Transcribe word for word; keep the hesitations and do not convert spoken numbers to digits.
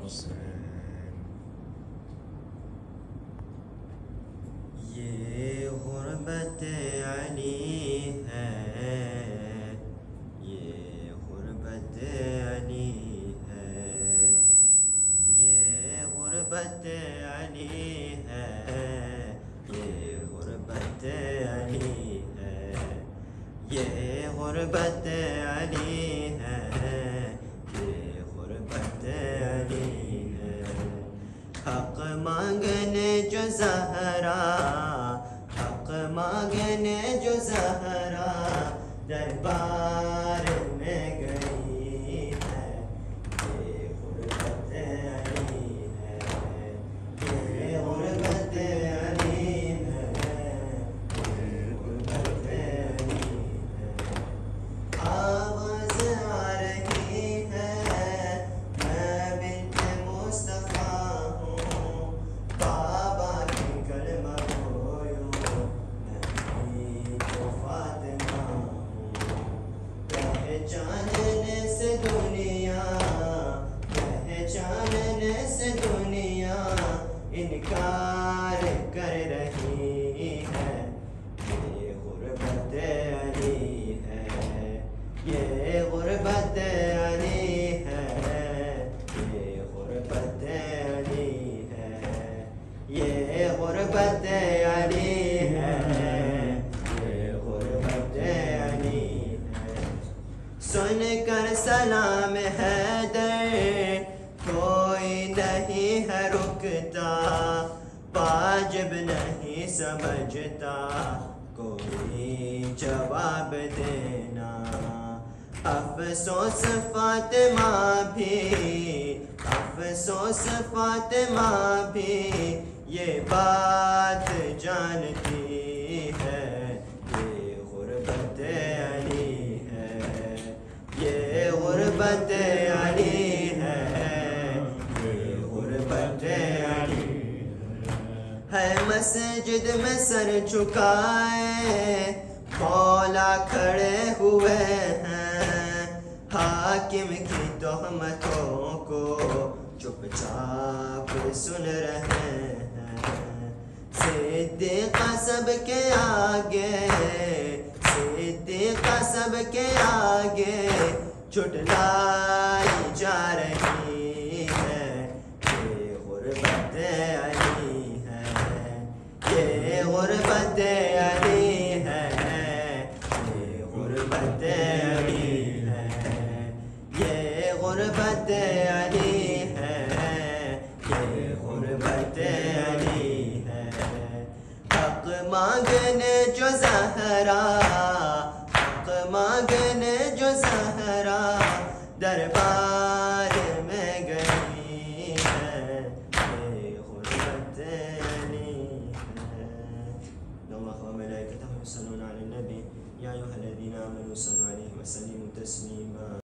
حسین. یہ غربت علی ہے، یہ غربت علی ہے، یہ غربت علی ہے، یہ غربت علی ہے، یہ غربت علی ہے، یہ غربت علی ہے. حق مانگنے جو زہرا، حق مانگنے جو زہرا دربار میں گئی ہے، یہ غربت علی ہے، یہ غربت علی ہے، یہ غربت علی ہے. آواز آ رہی ہے میں بنت مصطفیٰ ہوں، بابا کی کلمہ گویوں میں تو فاطمہ ہوں. پہچاننے سے دنیا، پہچاننے سے دنیا انکار کر رہی ہے، یہ غربت علی ہے، یہ غربت علی ہے، یہ غربت علی ہے، یہ غربت علی ہے، یہ غربت علی ہے. سن کر سلام حیدر کوئی نہیں ہے رکتا، واجب نہیں سمجھتا کوئی جواب دینا. افسوس فاطمہ بھی، افسوس فاطمہ بھی یہ بات جانتی ہے، یہ غربت علی ہے، یہ غربت علی ہے، یہ غربت علی ہے. مسجد میں سر جھکائے مولا کھڑے ہوئے ہیں، حاکم کی تہمتوں کو چپ چاپ سن رہے ہیں. صدیقہ سب کے آگے، صدیقہ سب کے آگے جھٹلائی جا رہی ہے، یہ غربت علی ہے، یہ غربت علی ہے، یہ غربت علی ہے، یہ غربت علی ہے، یہ غربت علی ہے. حق مانگنے جو زہرا، حق مانگنے جو زہرا دربار میں گئی ہے، یہ غربت علی ہے. ان اللہ وملائکتہ یصلون علی النبی یا ایھا الذین آمنوا صلوا علیہ وسلموا تسلیما.